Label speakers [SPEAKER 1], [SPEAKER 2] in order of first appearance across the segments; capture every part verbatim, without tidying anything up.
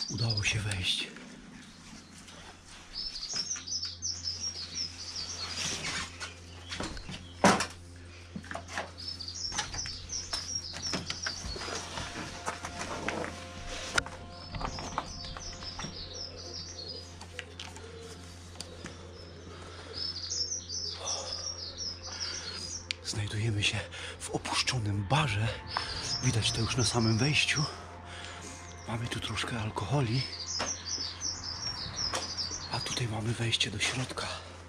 [SPEAKER 1] Udało się wejść. Znajdujemy się w opuszczonym barze. Widać to już na samym wejściu. Mamy tu troszkę alkoholi. A tutaj mamy wejście do środka.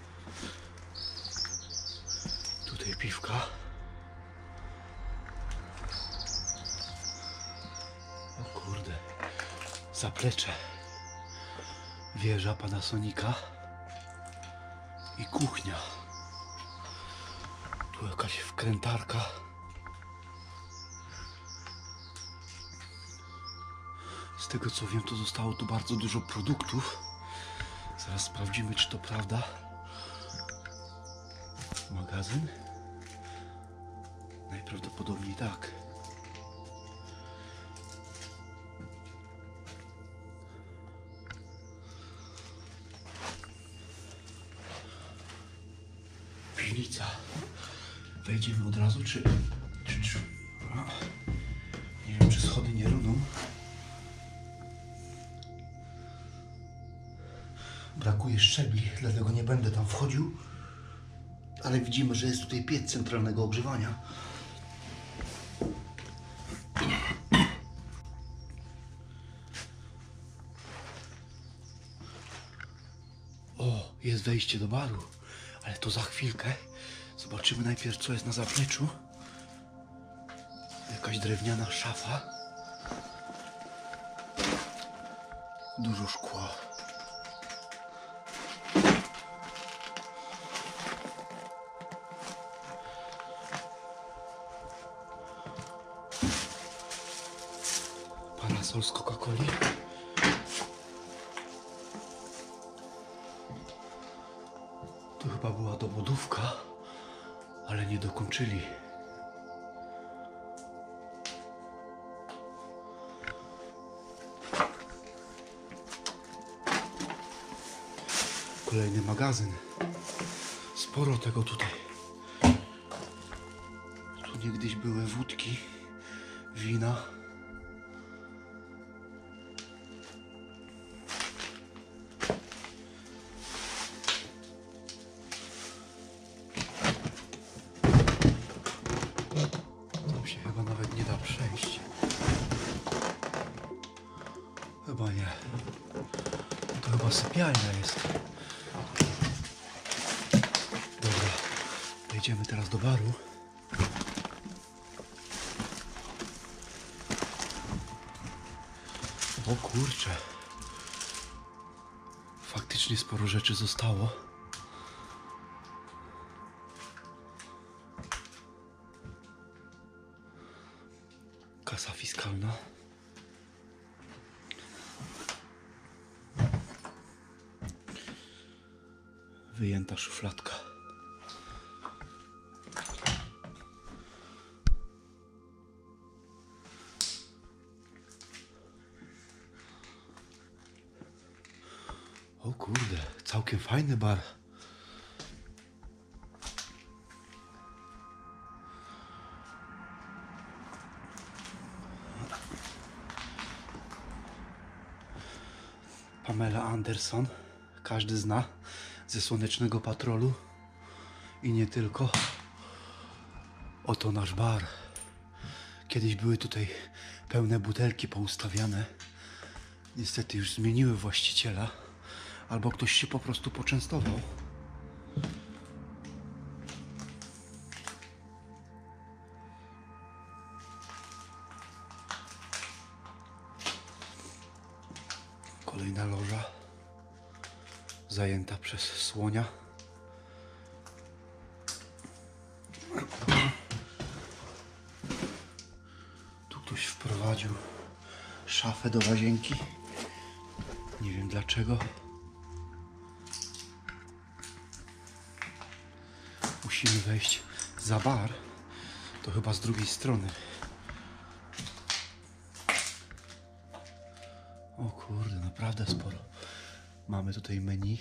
[SPEAKER 1] Tutaj piwka. O kurde. Zaplecze. Wieża Panasonica. I kuchnia. Tu jakaś wkrętarka. Z tego co wiem, to zostało tu bardzo dużo produktów. Zaraz sprawdzimy, czy to prawda. Magazyn? Najprawdopodobniej tak. Piwnica. Wejdziemy od razu, czy... czy, czy... Nie wiem, czy schody nie runą. Brakuje szczebli, dlatego nie będę tam wchodził. Ale widzimy, że jest tutaj piec centralnego ogrzewania. O, jest wejście do baru. Ale to za chwilkę. Zobaczymy najpierw, co jest na zapleczu. Jakaś drewniana szafa. Dużo szkła. Parasol z Coca-Coli. Tu chyba była dowodówka, ale nie dokończyli. Kolejny magazyn. Sporo tego tutaj. Tu niegdyś były wódki, wina. Tam się chyba nawet nie da przejść. Chyba nie. To chyba sypialnia jest. Dobra, wejdziemy teraz do baru. O kurczę. Faktycznie sporo rzeczy zostało. Kasa fiskalna. Wyjęta szufladka. O kurde, całkiem fajny bar. Pamela Anderson, każdy zna, ze Słonecznego Patrolu i nie tylko. Oto nasz bar. Kiedyś były tutaj pełne butelki poustawiane. Niestety już zmieniły właściciela, albo ktoś się po prostu poczęstował. Kolejna loża zajęta przez słonia. Tu ktoś wprowadził szafę do łazienki. Nie wiem dlaczego. Musimy wejść za bar. To chyba z drugiej strony. O kurde, naprawdę sporo. Mamy tutaj menu.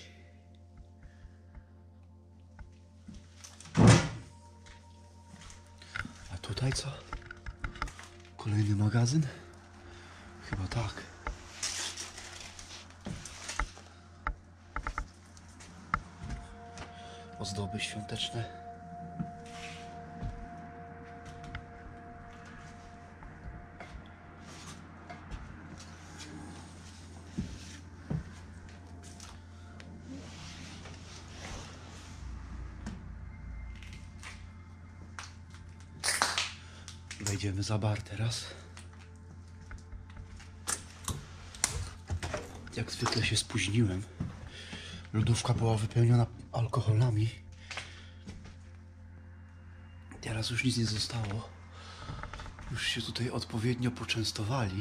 [SPEAKER 1] A tutaj co? Kolejny magazyn? Chyba tak. Ozdoby świąteczne. Wejdziemy za bar teraz. Jak zwykle się spóźniłem. Lodówka była wypełniona alkoholami. Teraz już nic nie zostało. Już się tutaj odpowiednio poczęstowali.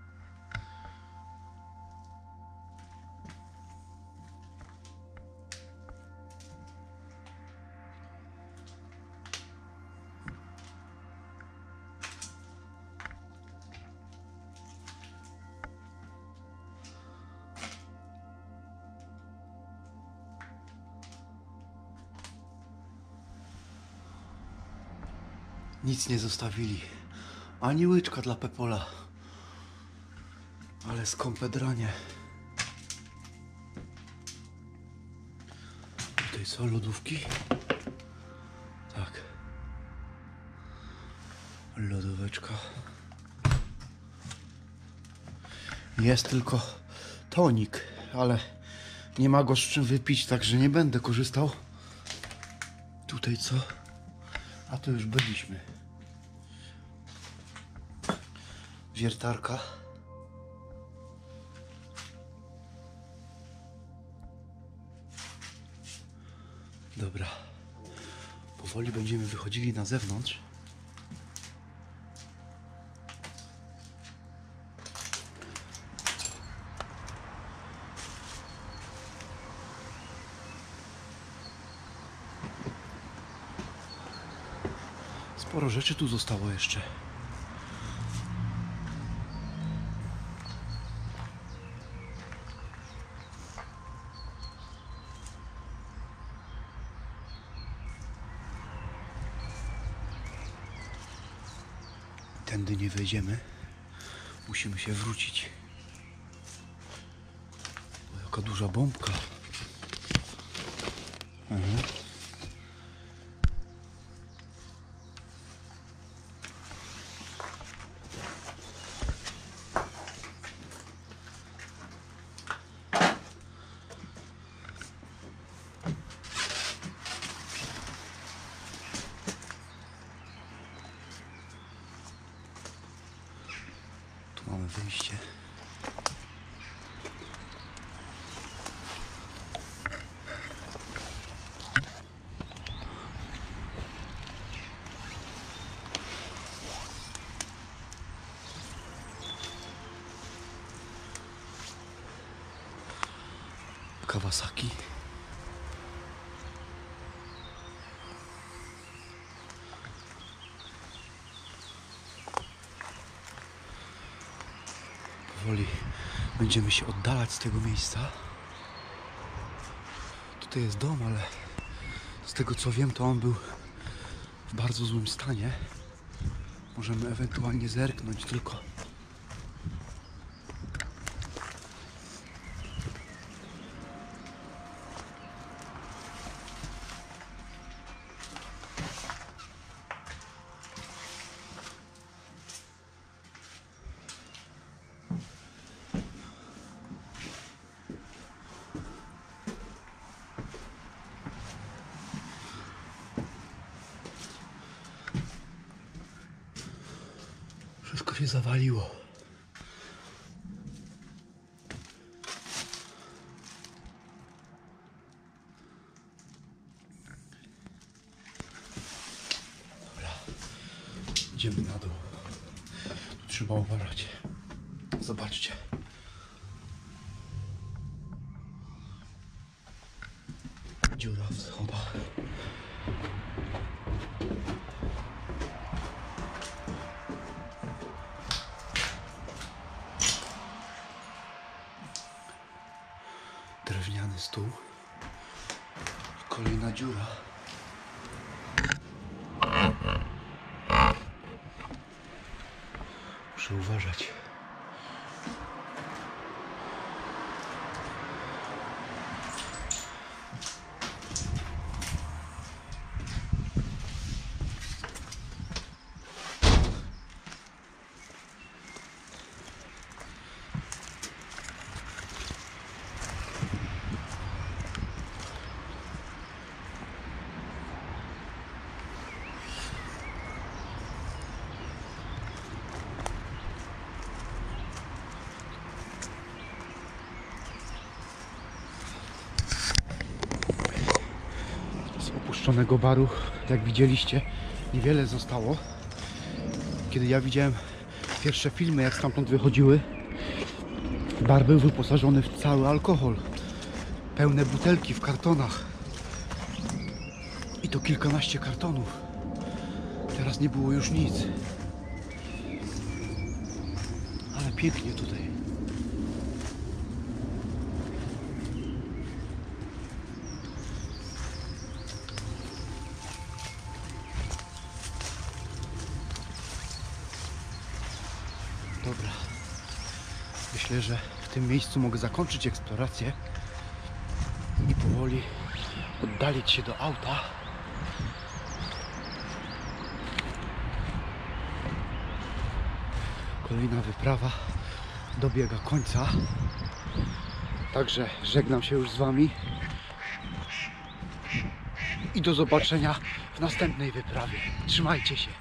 [SPEAKER 1] Nic nie zostawili. Ani łyczka dla Pepola. Ale skąpe dranie. Tutaj są lodówki. Tak. Lodóweczka. Jest tylko tonik, ale nie ma go z czym wypić, także nie będę korzystał. Tutaj co? A tu już byliśmy. Wiertarka. Dobra. Powoli będziemy wychodzili na zewnątrz. Sporo rzeczy tu zostało jeszcze. Tędy nie wejdziemy. Musimy się wrócić. O, jaka duża bombka. Mhm. Mamy wyjście. Kawasaki. Powoli będziemy się oddalać z tego miejsca. Tutaj jest dom, ale z tego co wiem, to on był w bardzo złym stanie. Możemy ewentualnie zerknąć tylko. Wszystko się zawaliło. Dobra. Idziemy na dół. Tu trzeba uważać. Zobaczcie. Dziura w schodach. Drewniany stół. Kolejna dziura. Muszę uważać. Opuszczonego baru, jak widzieliście, niewiele zostało. Kiedy ja widziałem pierwsze filmy, jak stamtąd wychodziły, bar był wyposażony w cały alkohol, pełne butelki w kartonach i to kilkanaście kartonów. Teraz nie było już nic, ale pięknie tutaj. Dobra, myślę, że w tym miejscu mogę zakończyć eksplorację i powoli oddalić się do auta. Kolejna wyprawa dobiega końca, także żegnam się już z Wami i do zobaczenia w następnej wyprawie. Trzymajcie się.